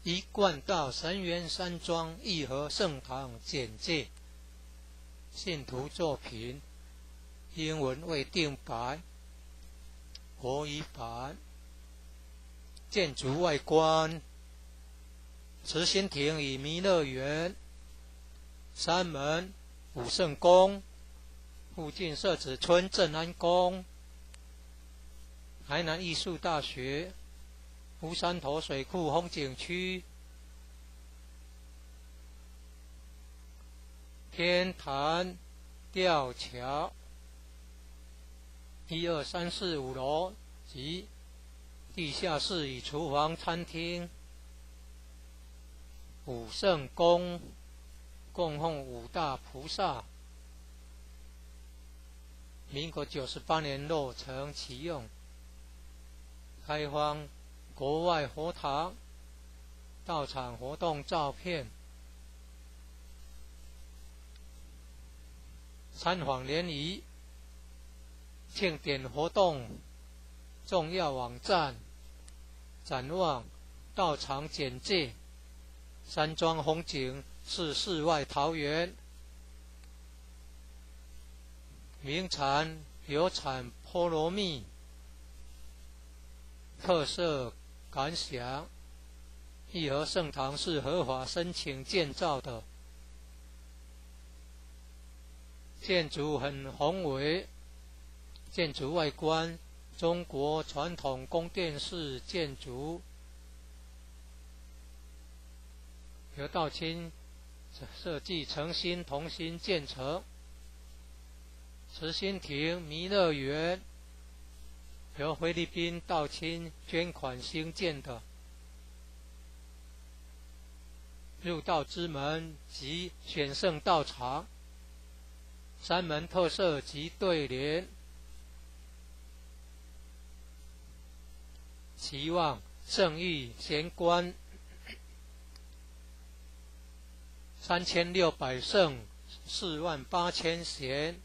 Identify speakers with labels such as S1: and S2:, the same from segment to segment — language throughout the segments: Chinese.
S1: 一贯道神源山庄义和圣堂简介。信徒作品，英文未定版，国语版。建筑外观：慈心亭与弥勒园，山门武圣宫，附近社子村正安宫，台南艺术大学，乌山头水库风景区，天坛吊桥，1、2、3、4、5楼及地下室与厨房、餐厅。武圣宫供奉五大菩萨，民国98年落成启用，开放国外佛堂到场活动照片。参访联谊庆典活动重要网站，展望道场简介，山庄风景是世外桃源，名产有产菠萝蜜，特色感想：义和圣堂是合法申请建造的，建筑很宏伟，建筑外观中国传统宫殿式建筑，由道清设计诚心同心建成。慈心亭弥勒园由菲律宾道清捐款兴建的，入道之门及选圣道场，山门特色及对联，期望圣域贤官3600圣48000贤。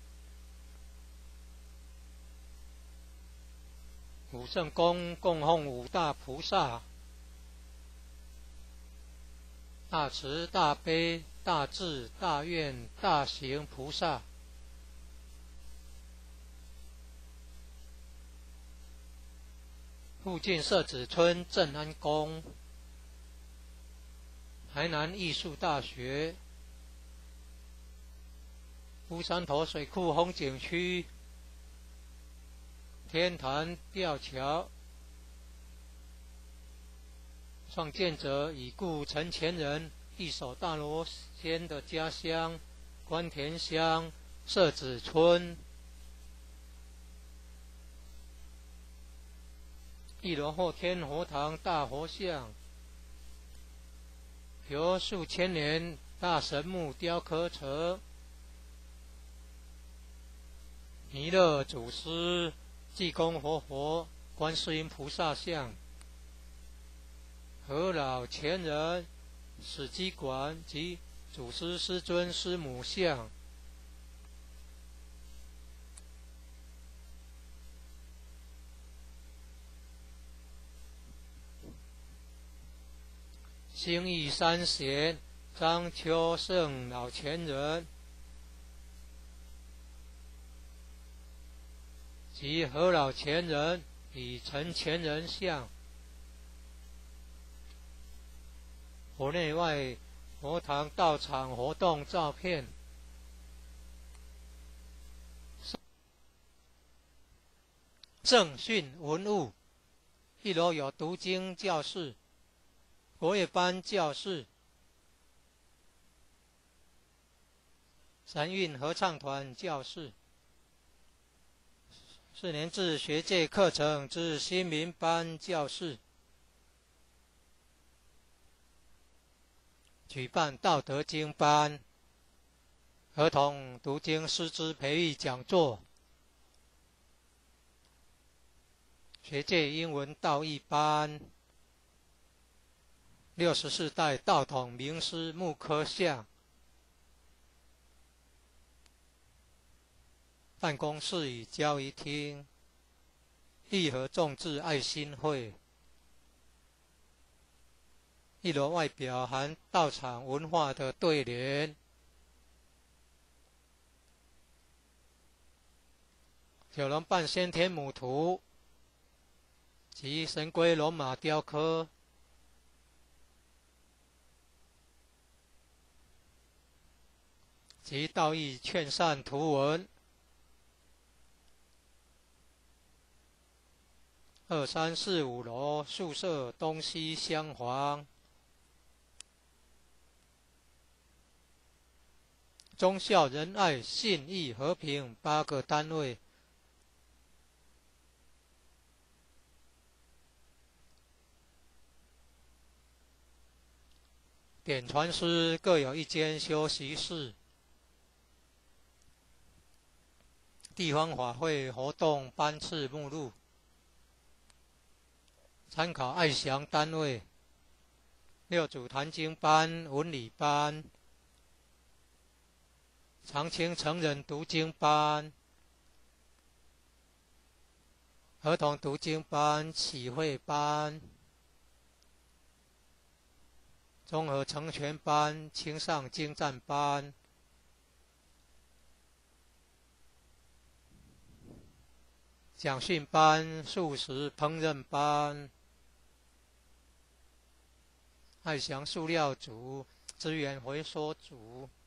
S1: 武圣宫供奉五大菩萨，大慈大悲大智大愿大行菩萨。附近社子村正安宫，台南艺术大学，乌山头水库风景区，天坛吊桥，创建者已故陈前人一手大罗仙的家乡关田乡社子村。1楼后天佛堂大佛像，由数千年大神木雕刻成，弥勒祖师、济公活佛、观世音菩萨像，和老前人、史基馆及祖师师尊师母像。兴义三贤张秋胜老前人及何老前人与陈前人像，佛内外佛堂道场活动照片。正训文物，1楼有读经教室、国乐班教室、神韵合唱团教室、4年制学界课程之新民班教室，举办道德经班、儿童读经师资培育讲座、学界英文道义班、64代道统名师木刻像，办公室与交易厅，义和众志爱心会， 一楼外表含道场文化的对联，九龙半先天母图及神龟罗马雕刻，及道义劝善图文，2、3、4、5楼宿舍东西厢房，忠孝仁爱信义和平8个单位。典传师各有一间休息室。地方法会活动班次目录，参考爱详单位：6组坛经班、文理班、长青成人读经班、儿童读经班、启慧班、综合成全班、青上精湛班、讲训班、素食烹饪班、爱祥塑料组、资源回收组、